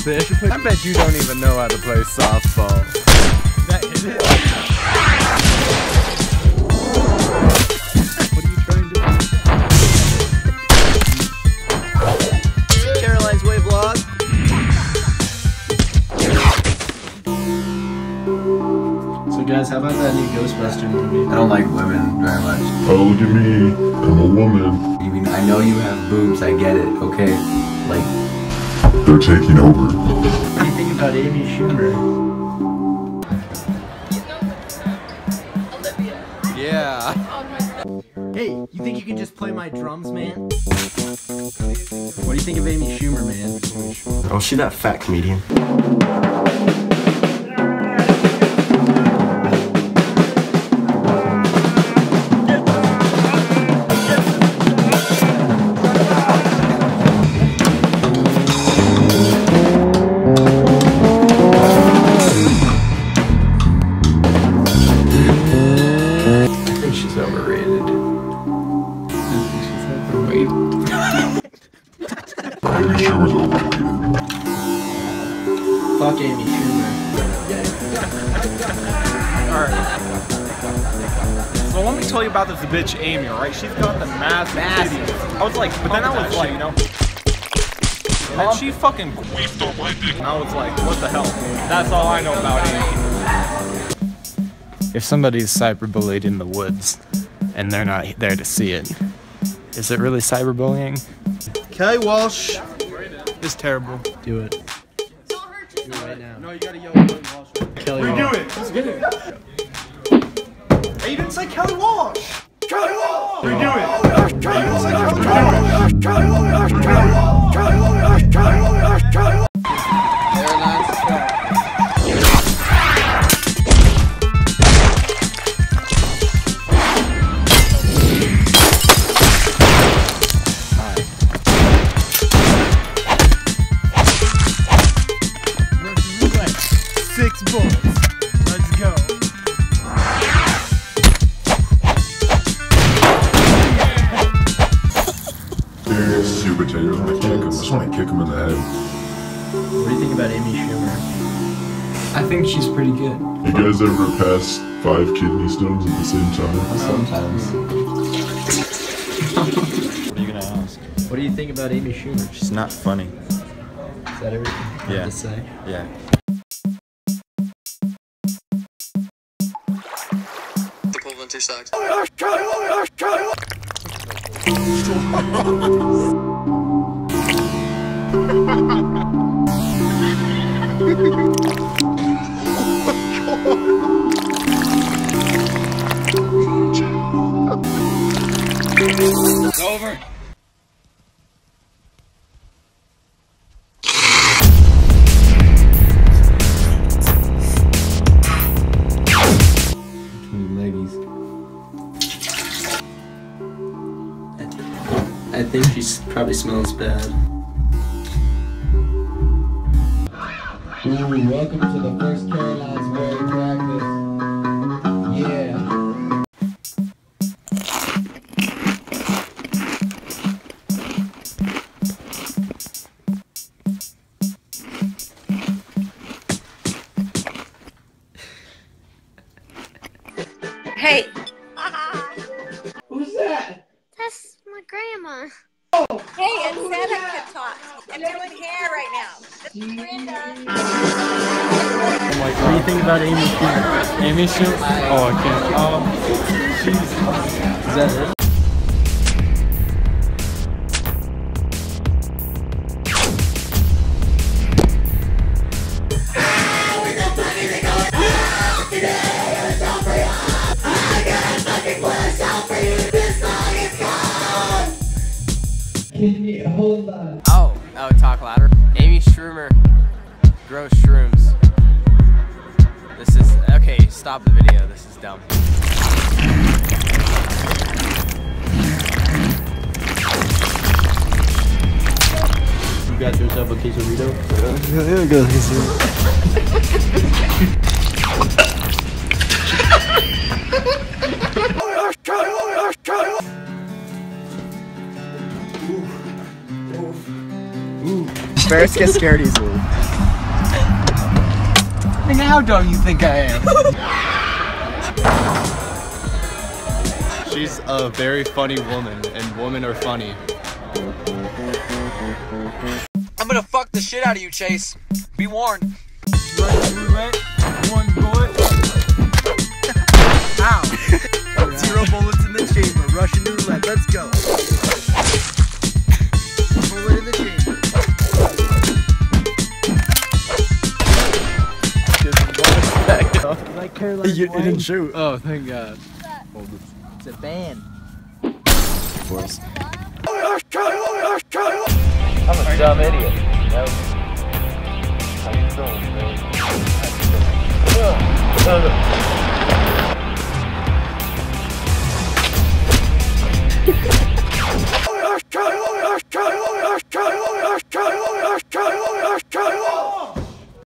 fish. I bet you don't even know how to play softball. That hit it. What are you trying to do? Caroline's Way vlog. So guys, how about that new Ghostbuster movie? I don't like women very much. Oh, look at me. I'm a woman. You mean, I know you have boobs, I get it, okay? Like... They're taking over. What do you think about Amy Schumer? Yeah. Hey, you think you can just play my drums, man? What do you think of Amy Schumer, man? Oh, she that fat comedian. She's overrated. Amy Schumer's overrated. Fuck Amy Schumer. Alright. So let me tell you about this bitch Amy, right? She's got the massive titties. I was like, but then I was like, you know. And then she fucking queefed on my dick. And I was like, what the hell? That's all I know about Amy. If somebody's cyberbullied in the woods and they're not there to see it, is it really cyberbullying? Kelly Walsh It's terrible. do it. Don't hurt Do it yourself. right now. No, you gotta yell Kelly Walsh. Kelly Walsh. Redo it. Hey, you didn't say Kelly Walsh. Kelly Walsh. Redo it. Hey, you didn't say Kelly Walsh. Six bullets. Let's go. There's sweet potatoes when I kick him. I just want to kick him in the head. What do you think about Amy Schumer? I think she's pretty good. You guys ever pass 5 kidney stones at the same time? Sometimes. What are you gonna ask? What do you think about Amy Schumer? She's not funny. Is that everything you have to say? Yeah. It's over. Leggies. I think she probably smells bad. Ooh, welcome to the first Caroline's Way practice. Yeah. Hey, Who's that? that's my grandma. Hey, it's Santa Kid Talk. I'm doing hair right now. This is Brenda. What do you think about Amy Schumer? Amy Schumer? Oh, I can't. Is that it? Hold on. Oh, talk louder. Amy Schumer grows shrooms. This is okay. Stop the video. This is dumb. You got yourself a quesarito? Bears get scared easily. And how dumb you think I am? She's a very funny woman, and women are funny. I'm gonna fuck the shit out of you, Chase. Be warned. Russian roulette, one bullet. Ow. 0 bullets in the chamber. Russian roulette, let's go. Bullet in the chamber. Like Caroline It didn't shoot. Oh, thank God. It's a band. Of course. I'm a dumb idiot. How you doing, man?